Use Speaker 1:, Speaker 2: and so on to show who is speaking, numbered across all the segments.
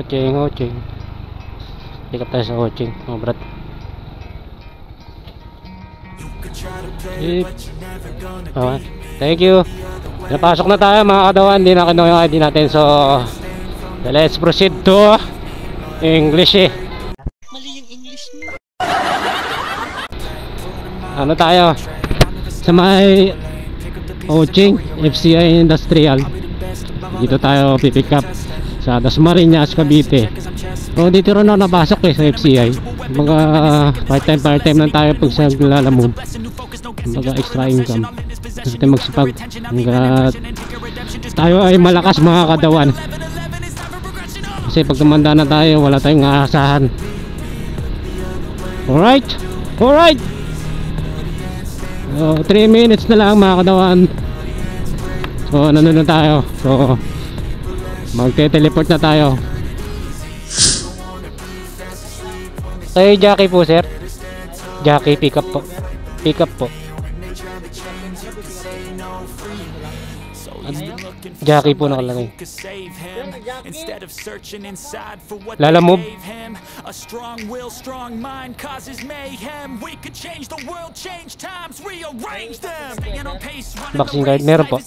Speaker 1: Oching. Pick up tayo sa Oching, mga brad. Okay. Thank you. Napasok na tayo mga kadawan. Hindi na kinuha yung ID natin. So let's proceed to English eh.
Speaker 2: Mali yung English mo.
Speaker 1: Ano tayo? Sa may Oching FCI Industrial. Dito tayo pipick up sa Dasmariñas, Cavite. So dito rin ako napasok eh sa FCI. Mga part-time lang tayo pag sa Lalamove. Mga extra income. Gusto tayo magsipag. Tayo ay malakas mga kadawan. Kasi pag tumanda na tayo, wala tayong aasahan. Alright. 3 minutes na lang mga kadawan. So nandun na tayo. So magte-teleport na tayo. Kay Jackie po sir. Jackie pick up po. Jackie po nakalagay. Lalamove. Vaccine card meron po.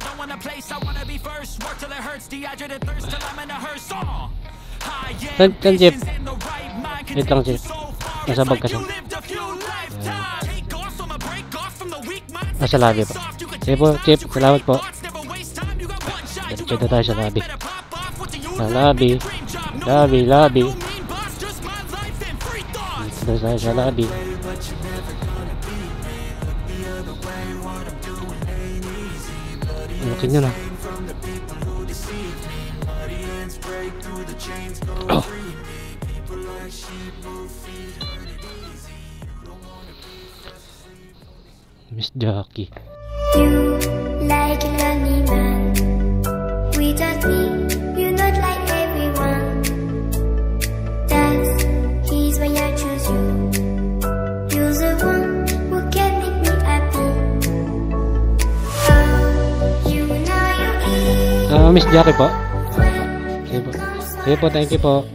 Speaker 1: Kan Jeff. Wait lang Jeff. Nasa bag kasi. Nasa labi po. Sige po Jeff, salamat po. Diretso na tayo sa lobby. Lobby. Diretso na tayo sa lobby. Laki nyo na. Oh. Miss Jackie.
Speaker 3: You like a lonely man. Without me, you're not like everyone. That's he's why I choose you. You're the one who can make me happy. Oh, you know you
Speaker 1: Miss Jackie po. Sige po, thank you po.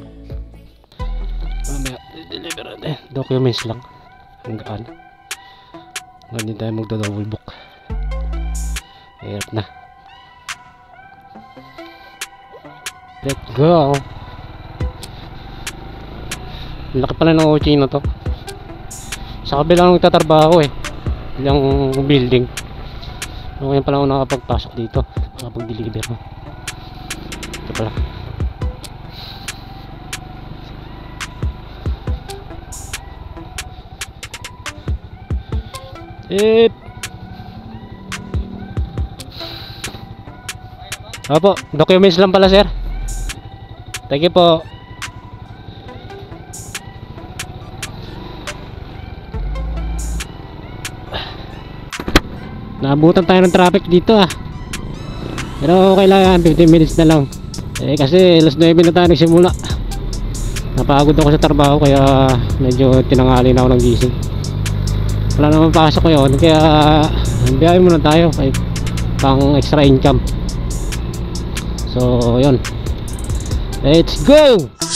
Speaker 1: Deliver natin. Documents lang. Hanggaan. Hindi tayo magdo-double book. Hirap na. Let's go. Laki pala ng Oching na to. Sa kabila nagtatrabaho eh. Ilang building. Ngayon pala ako nakapagpasok dito. Nakapag-deliver mo. Ito pala. Opo, documents lang pala sir. Thank you po. Naabutan tayo ng traffic dito ah. Pero okay lang yan, 15 minutes na lang. Kasi alas 9 na tayo nagsimula. Napagod ako sa trabaho kaya medyo tinangali na ako ng gising. Wala naman pasok ngayon kaya biyahe muna tayo kay pang extra income. So yun, let's go.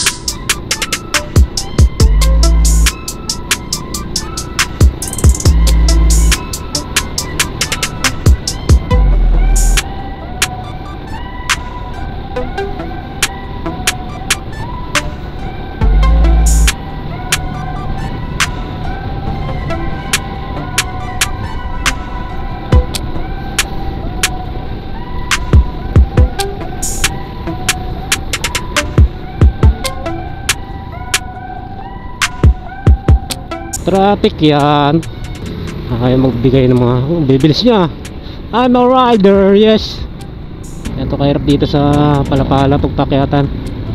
Speaker 1: Traffic yan. Kaya magbigay ng mga bibilis niya. I'm a rider, yes. Ito kahirap dito sa Palapala pagpakyatan.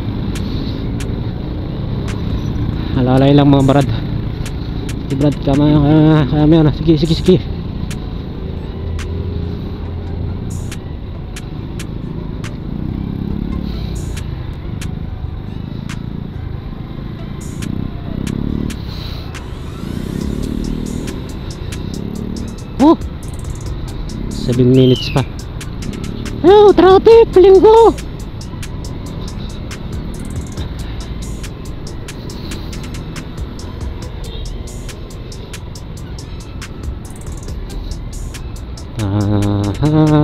Speaker 1: Alalay lang mga brad. Si brad kama na. Sige. Oh, 7 minutes pa. Oh, traffic, linggo.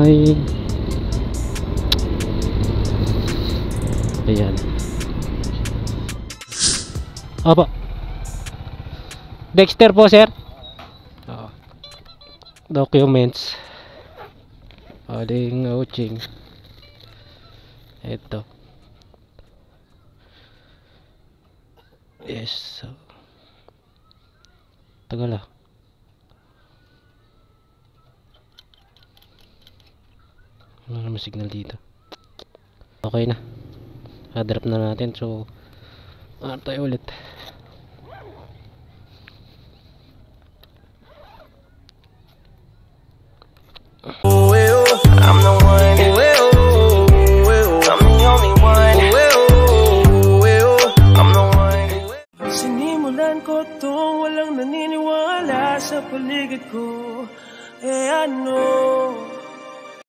Speaker 1: may ayan. Opo. Dexter po, sir. Documents. Aling Oching. Ito. Yes. Tagal ah. Wala naman signal dito. Okay na. Drop na natin. So, tayo ulit.
Speaker 4: I'm the one. I'm the only one. I'm the one. Sinimulan ko tong walang naniniwala sa paligid ko. Eh ano?